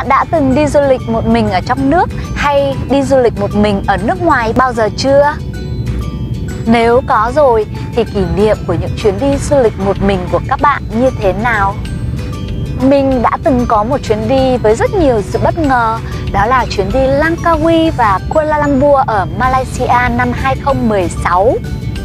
Bạn đã từng đi du lịch một mình ở trong nước hay đi du lịch một mình ở nước ngoài bao giờ chưa? Nếu có rồi thì kỷ niệm của những chuyến đi du lịch một mình của các bạn như thế nào? Mình đã từng có một chuyến đi với rất nhiều sự bất ngờ. Đó là chuyến đi Langkawi và Kuala Lumpur ở Malaysia năm 2016.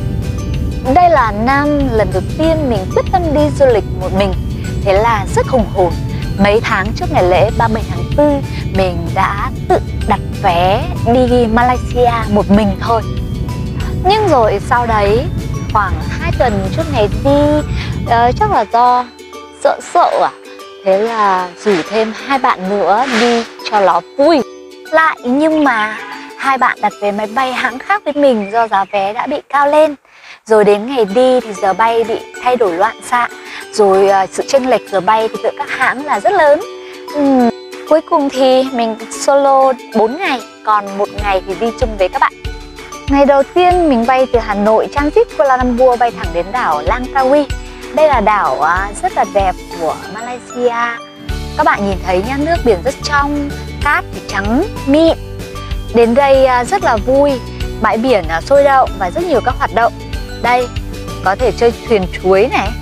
Đây là năm lần đầu tiên mình quyết tâm đi du lịch một mình. Thế là rất hùng hồn. Mấy tháng trước ngày lễ 30 tháng 4, mình đã tự đặt vé đi Malaysia một mình thôi. Nhưng rồi sau đấy, khoảng 2 tuần trước ngày đi, chắc là do sợ à? Thế là rủ thêm 2 bạn nữa đi cho nó vui. Lại nhưng mà 2 bạn đặt vé máy bay hãng khác với mình do giá vé đã bị cao lên. Rồi đến ngày đi thì giờ bay bị thay đổi loạn xạ. Rồi sự chênh lệch giờ bay thì giữa các hãng là rất lớn. Cuối cùng thì mình solo 4 ngày, còn 1 ngày thì đi chung với các bạn. Ngày đầu tiên mình bay từ Hà Nội transit Kuala Lumpur bay thẳng đến đảo Langkawi. Đây là đảo rất là đẹp của Malaysia. Các bạn nhìn thấy nhá, nước biển rất trong, cát thì trắng, mịn. Đến đây rất là vui, bãi biển sôi động và rất nhiều các hoạt động. Đây, có thể chơi thuyền chuối này,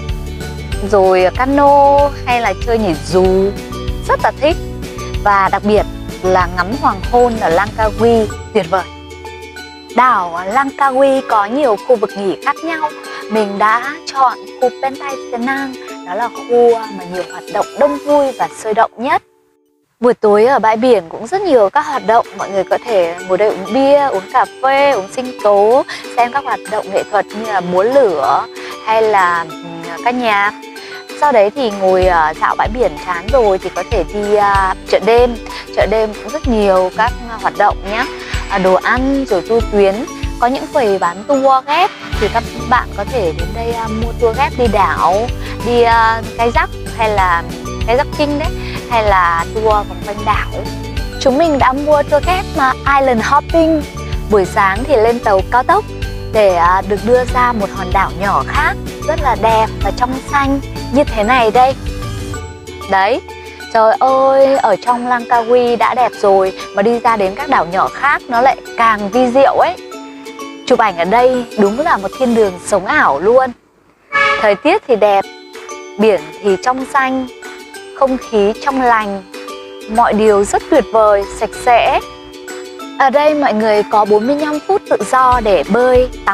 rồi cano hay là chơi nhảy dù, rất là thích. Và đặc biệt là ngắm hoàng hôn ở Langkawi tuyệt vời. Đảo Langkawi có nhiều khu vực nghỉ khác nhau. Mình đã chọn khu Pantai Senang, đó là khu mà nhiều hoạt động đông vui và sôi động nhất. Buổi tối ở bãi biển cũng rất nhiều các hoạt động. Mọi người có thể ngồi đây uống bia, uống cà phê, uống sinh tố, xem các hoạt động nghệ thuật như là múa lửa hay là ca nhạc. Sau đấy thì ngồi dạo bãi biển chán rồi thì có thể đi chợ đêm. Chợ đêm cũng rất nhiều các hoạt động nhé. Đồ ăn rồi tour tuyến. Có những quầy bán tour ghép thì các bạn có thể đến đây mua tour ghép đi đảo, đi Kayak hay là kayaking đấy, hay là tour vòng quanh đảo. Chúng mình đã mua tour ghép Island Hopping. Buổi sáng thì lên tàu cao tốc để được đưa ra một hòn đảo nhỏ khác rất là đẹp và trong xanh như thế này đây. Đấy, trời ơi, ở trong Langkawi đã đẹp rồi mà đi ra đến các đảo nhỏ khác nó lại càng vi diệu ấy. Chụp ảnh ở đây đúng là một thiên đường sống ảo luôn. Thời tiết thì đẹp, biển thì trong xanh, không khí trong lành, mọi điều rất tuyệt vời, sạch sẽ. Ở đây mọi người có 45 phút tự do để bơi, tắm.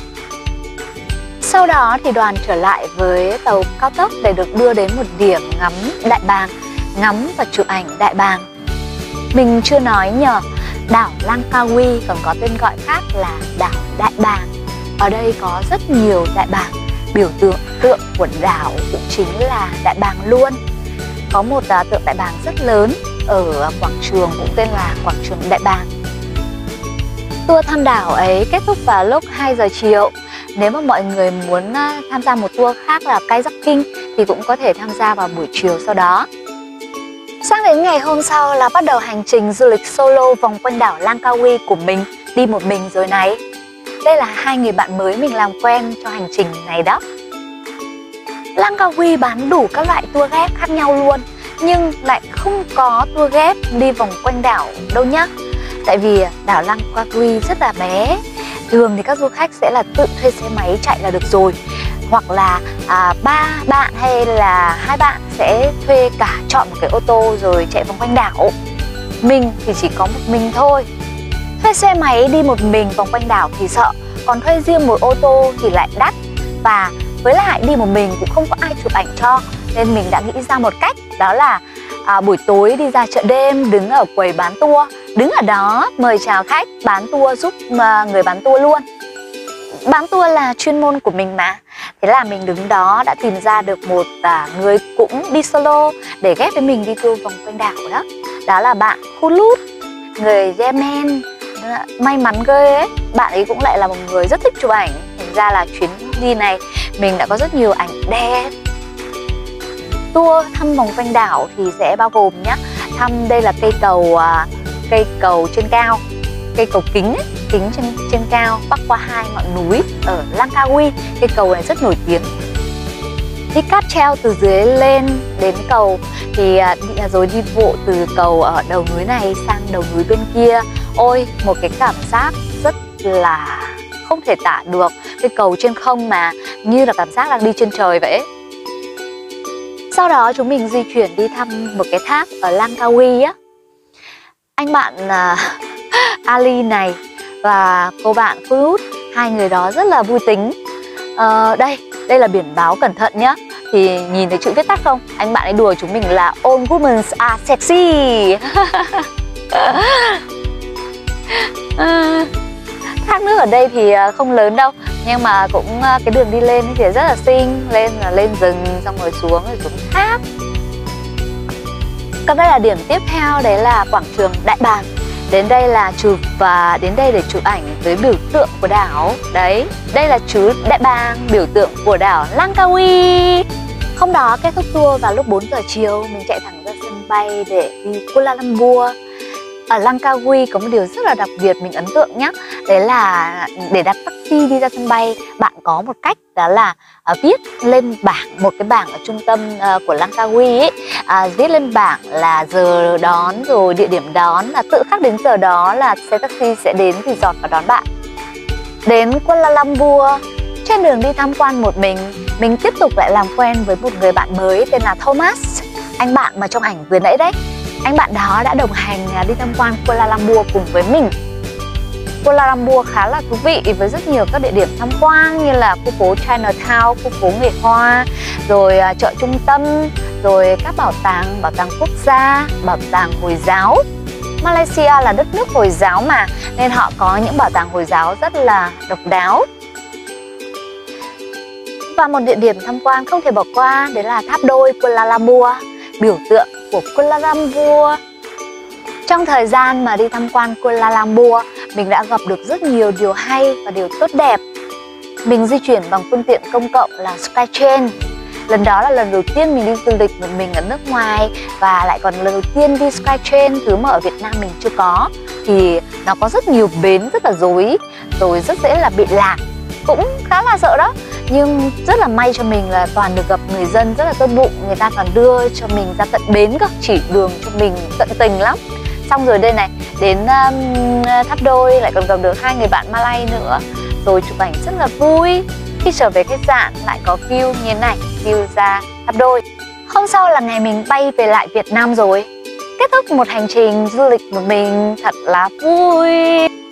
Sau đó thì đoàn trở lại với tàu cao tốc để được đưa đến một điểm ngắm Đại Bàng, ngắm và chụp ảnh Đại Bàng. Mình chưa nói nhờ, đảo Langkawi còn có tên gọi khác là đảo Đại Bàng. Ở đây có rất nhiều đại bàng, biểu tượng của đảo cũng chính là đại bàng luôn. Có một tượng đại bàng rất lớn ở quảng trường cũng tên là quảng trường Đại Bàng. Tour thăm đảo ấy kết thúc vào lúc 2 giờ chiều. Nếu mà mọi người muốn tham gia một tour khác là kayaking thì cũng có thể tham gia vào buổi chiều sau đó. Sang đến ngày hôm sau là bắt đầu hành trình du lịch solo vòng quanh đảo Langkawi của mình, đi một mình rồi này. Đây là 2 người bạn mới mình làm quen cho hành trình này đó. Langkawi bán đủ các loại tour ghép khác nhau luôn, nhưng lại không có tour ghép đi vòng quanh đảo đâu nhá. Tại vì đảo Langkawi rất là bé. Thường thì các du khách sẽ là tự thuê xe máy chạy là được rồi. Hoặc là 3 bạn hay là 2 bạn sẽ thuê chọn một cái ô tô rồi chạy vòng quanh đảo. Mình thì chỉ có một mình thôi. Thuê xe máy đi một mình vòng quanh đảo thì sợ, còn thuê riêng một ô tô thì lại đắt. Và với lại đi một mình cũng không có ai chụp ảnh cho, nên mình đã nghĩ ra một cách, đó là buổi tối đi ra chợ đêm, đứng ở quầy bán tour, đứng ở đó mời chào khách, bán tour giúp người bán tour luôn. Bán tour là chuyên môn của mình mà. Thế là mình đứng đó đã tìm ra được một người cũng đi solo để ghép với mình đi tour vòng quanh đảo đó. Đó là bạn Khulud, người Yemen. May mắn ghê ấy, bạn ấy cũng lại là một người rất thích chụp ảnh. Thành ra là chuyến đi này mình đã có rất nhiều ảnh đẹp. Tour thăm vòng quanh đảo thì sẽ bao gồm nhá, thăm đây là cây cầu trên cao, cây cầu kính ấy, kính trên cao bắc qua 2 ngọn núi ở Langkawi. Cây cầu này rất nổi tiếng. Đi cáp treo từ dưới lên đến cầu, thì rồi đi bộ từ cầu ở đầu núi này sang đầu núi bên kia. Ôi, một cái cảm giác rất là không thể tả được. Cái cầu trên không mà như là cảm giác đang đi trên trời vậy. Sau đó chúng mình di chuyển đi thăm một cái tháp ở Langkawi á. Anh bạn Ali này và cô bạn Cruz, hai người đó rất là vui tính. Đây là biển báo, cẩn thận nhá. Thì nhìn thấy chữ viết tắt không? Anh bạn ấy đùa chúng mình là All women are sexy. Thác nước ở đây thì không lớn đâu, nhưng mà cũng cái đường đi lên thì rất là xinh. Lên là lên rừng, xong rồi xuống thác. Còn đây là điểm tiếp theo, đấy là quảng trường Đại Bàng. Đến đây là chụp, và đến đây để chụp ảnh với biểu tượng của đảo. Đấy, đây là chú Đại Bàng, biểu tượng của đảo Langkawi. Hôm đó kết thúc tour vào lúc 4 giờ chiều, mình chạy thẳng ra sân bay để đi Kuala Lumpur. Ở Langkawi có một điều rất là đặc biệt mình ấn tượng nhé. Đấy là để đặt taxi đi ra sân bay, bạn có một cách, đó là viết lên bảng, một cái bảng ở trung tâm của Langkawi ấy, viết lên bảng là giờ đón rồi địa điểm đón, là tự khắc đến giờ đó là xe taxi sẽ đến resort và đón bạn. Đến Kuala Lumpur, trên đường đi tham quan một mình tiếp tục lại làm quen với một người bạn mới tên là Thomas, anh bạn mà trong ảnh vừa nãy đấy. Anh bạn đó đã đồng hành đi tham quan Kuala Lumpur cùng với mình. Kuala Lumpur khá là thú vị với rất nhiều các địa điểm tham quan như là khu phố Chinatown, khu phố người Hoa, rồi chợ trung tâm, rồi các bảo tàng quốc gia, bảo tàng Hồi giáo. Malaysia là đất nước Hồi giáo mà, nên họ có những bảo tàng Hồi giáo rất là độc đáo. Và một địa điểm tham quan không thể bỏ qua đấy là tháp đôi Kuala Lumpur, biểu tượng của Kuala Lumpur. Trong thời gian mà đi tham quan Kuala Lumpur, mình đã gặp được rất nhiều điều hay và điều tốt đẹp. Mình di chuyển bằng phương tiện công cộng là Skytrain. Lần đó là lần đầu tiên mình đi du lịch một mình ở nước ngoài, và lại còn lần đầu tiên đi Skytrain, thứ mà ở Việt Nam mình chưa có. Thì nó có rất nhiều bến rất là rối, rồi rất dễ là bị lạc, cũng khá là sợ đó. Nhưng rất là may cho mình là toàn được gặp người dân rất là tốt bụng, người ta còn đưa cho mình ra tận bến cơ, chỉ đường cho mình tận tình lắm. Xong rồi đây này, đến tháp đôi lại còn gặp được hai người bạn Malay nữa, rồi chụp ảnh rất là vui. Khi trở về khách sạn lại có view như thế này, view ra tháp đôi. Hôm sau là ngày mình bay về lại Việt Nam rồi. Kết thúc một hành trình du lịch một mình thật là vui.